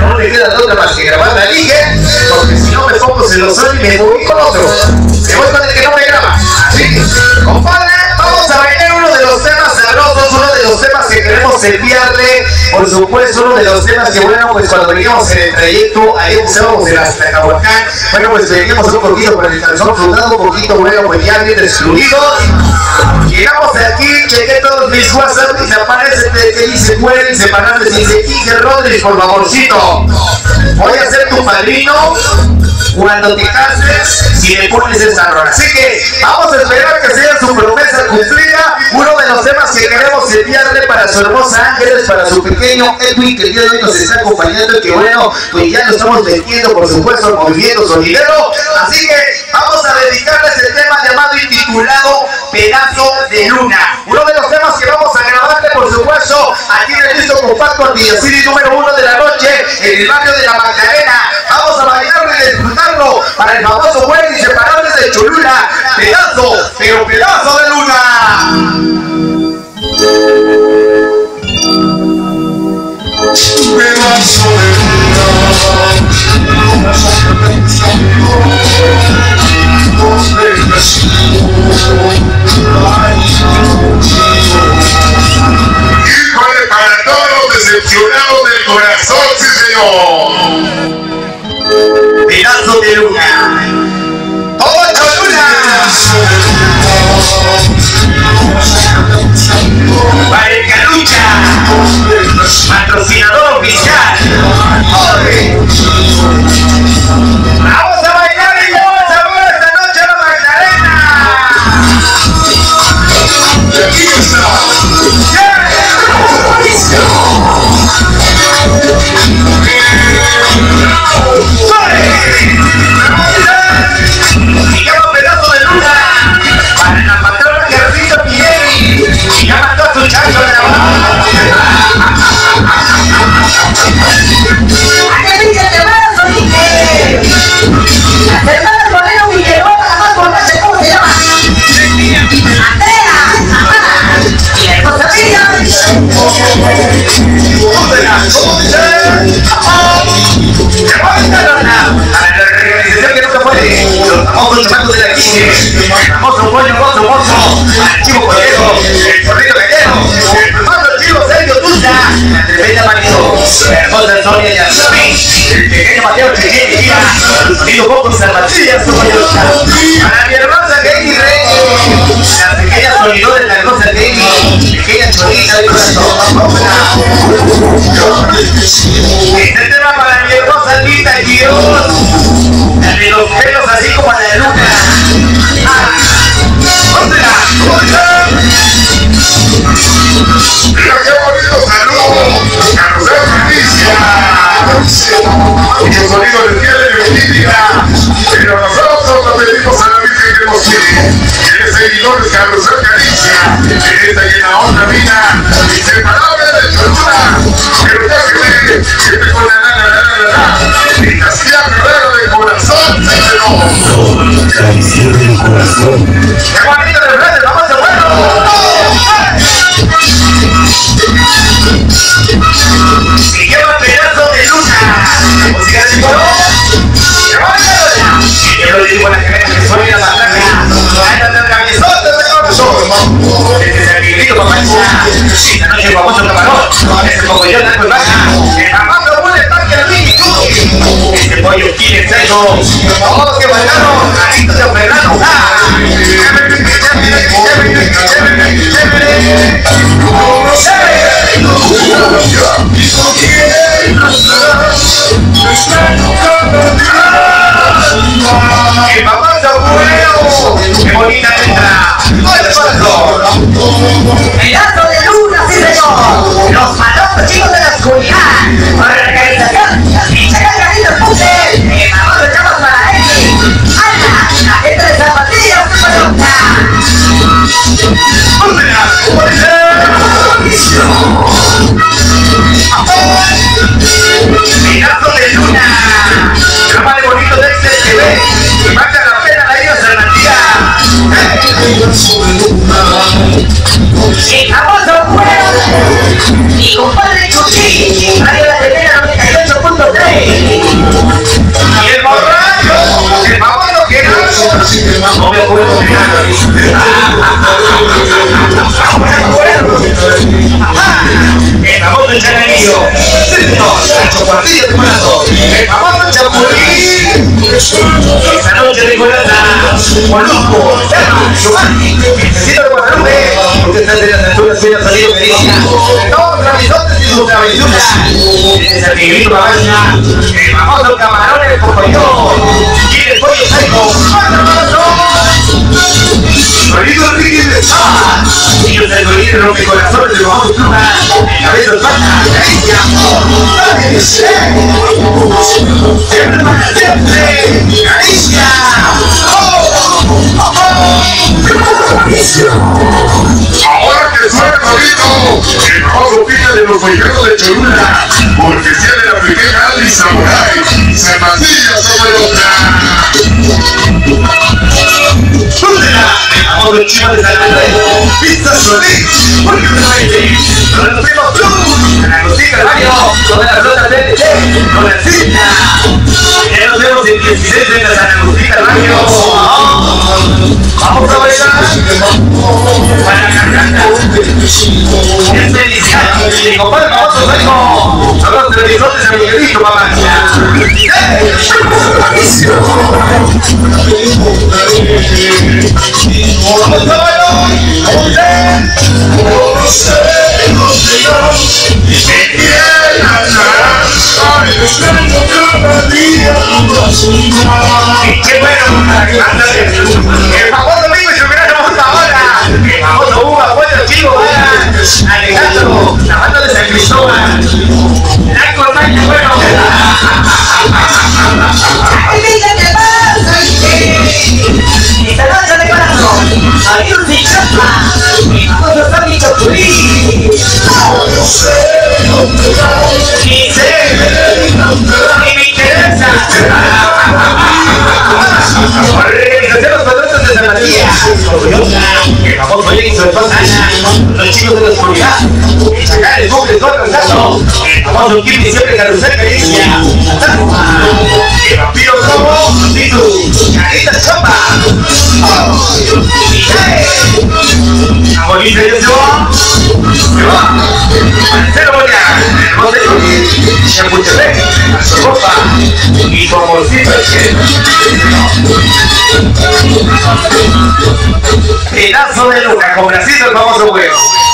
no me queda otra más que grabar la liga, porque si no me pongo celoso y me voy con otro. Me voy con el que no me graba. Así que, compadre, vamos a bailar uno de los temas sabrosos, uno de los temas que queremos enviarle, por supuesto, uno de los temas que, bueno, pues cuando veníamos en el trayecto, ahí observamos de hasta Cahuacán, bueno, pues veníamos un poquito con el calzón flotado, un poquito, bueno, pues ya bien destruidos. Llegamos aquí, chequé todos mis WhatsApp y se aparece el que dice fuera y se aparece y dice Quique Rodríguez, por favorcito, voy a ser tu padrino cuando te cases si me pones esa rola. Así que vamos a esperar que sea su promesa cumplida, uno de los temas que queremos enviarle para su hermosa Ángeles, para su pequeño Edwin, que el día de hoy nos está acompañando y que, bueno, pues ya lo estamos metiendo, por supuesto, al movimiento sonidero. Así que vamos a dedicarles el tema llamado y titulado Pedazo de Luna, uno de los temas que vamos a grabarle, por supuesto, aquí en el disco compacto al Videocity número 1 de la noche en el barrio de la Magdalena. Vamos a bailarlo y disfrutarlo para el famoso buen inseparable de Cholula, pedazo, pero pedazo de luna. Pedazo de Híjole, para todos los decepcionados del corazón, sí señor. Pedazo de luna. ¡Oh, Cholula! Para el Calucha, patrocinador oficial. ¡Oye! ¡Vamos a bailar y vamos a ver esta noche a la Magdalena! ¡Y aquí está! Y llama pedazo de luna para la patrona Carlita Pinelli. Y ya mandó a su chancho de la mano. ¡A qué pinche te vas, Sonique! Las hermanas Moreno Figueroa, la más borracha, ¿cómo se llama? ¡Andrea! ¡Ajá! ¡Y la esposa mía! ¿Cómo dice? Para la organización que no se puede, los famosos chamacos de la Quique, el famoso pollo mozo, Archivo Conejo, el Zorrito Gallero, el famoso Chivo Sergio Tusa, la tremenda Marito, la hermosa Sonia Yasami, el pequeño Mateo Chiquín y Gira, el sonido poco Salvatilla, su mayoría, para mi hermosa Katie Rey, la pequeña sonidora de la hermosa Katie, pequeña chorita de corazón. Este tema para mi hermosa Lita Girón, la de los pelos así como a la luna. Mira qué bonito saludo, Carrusel Felicia. Mucho sonido de piel de mentira, pero nosotros nos pedimos a la Virgen que nos quiere. Eres seguidores Carrusel Caricia, eres ahí en la otra vida, inseparable de Cholula, pero déjeme, siempre con la y Castilla Guerrero de corazón, señor. Caricia del corazón. ¡Qué bonito de frente, vamos a bueno! Y lleva pedazo de luna. Música del coro. ¡Qué bonito! Y yo lo digo a la gente que soy la pantalla. ¡Ándate al cabezón de corazón! Este es el grito, papá. Esta noche el famoso camarón. Ese mogollón de baja. El famoso buen parque del Mini Chucky. Este pollo quiere sexo. Todos los que bailaron, adictos de Fernando. El famoso huevo. ¡Qué bonita letra! ¡Pedazo de luna, sí señor! ¡Los malosos chicos de la oscuridad! ¡Organización! ¡Michael Galindo Puse! ¡El famoso chavos para él! ¡Ana! ¡La gente de zapatillas de pelota! ¡Pedazo de luna! ¡Drama de bonito de este que ve! ¡Y marca la pena la isla Serranía! ¡El famoso huevo! ¡Mi compadre Chuchi! ¡Radio La Tetera 98.3! No me acuerdo de nada. El famoso chananillo. Nacho Cuartillo de Morazo. El famoso Chapulín. Esta noche de Colata. Molusco, Chama, Giovanni. Necesito de Guadalupe. Porque están de las alturas que ha salido Felicia. Todos los bisotes y sus aventuras. Tienes al negrito Babaña. El famoso camarón del Pocoyo. Y el pollo seco. Solito Enrique de Saba. Niños del Golín rompe corazones de Bajo Pluma. Cabeza Espanta, Caricia. Siempre para siempre. Caricia. Ahora que suena Torito, el famoso pica de los mexicanos de Cholula, porque sea de la pequeña Adri Samurai, se matilla sobre otra. ¡Súbela! ¡Amor del chino de San Andrés! ¡Pizza Solís! ¡Porque me baile! ¡Con los primos Plus! ¡Con la Lucita del Baño! ¡Con la flota TNT! ¡Con la cinta! ¡Ya nos vemos el 16 de la San Lucita del Baño! ¡Vamos a bailar! ¡Para la garganta! ¡Es felicidad! ¡Y compadre famoso seco! ¡Son los televisores de Miguelito, mamá! ¡Vamos a bailar! ¡Qué bueno! ¡El famoso amigo y su gran hermosa ahora! ¡El famoso Uva, Puerto Chico, Alejandro, la banda de San Cristóbal! ¡La Cormaña, bueno! Esta noche de corazón, hay un Chapa, mi famoso Tommy Chapulín. ¡Ni sé! ¡Ni me interesa! Organización Los Patriotas de San Matías, orgullosa, el famoso Jake y su esposa Ana, los chicos de la oscuridad, el chacal, el bucle, todo cantando, el famoso Kitty siempre carrusel Caricia, el vampiro Lobo, Titu, Carita Chapa, Abolita y se va, Marcelo Boya, el hermoso Chapultepec, a su ropa, y su amorcito el que pedazo de Luca, complacido el famoso huevo.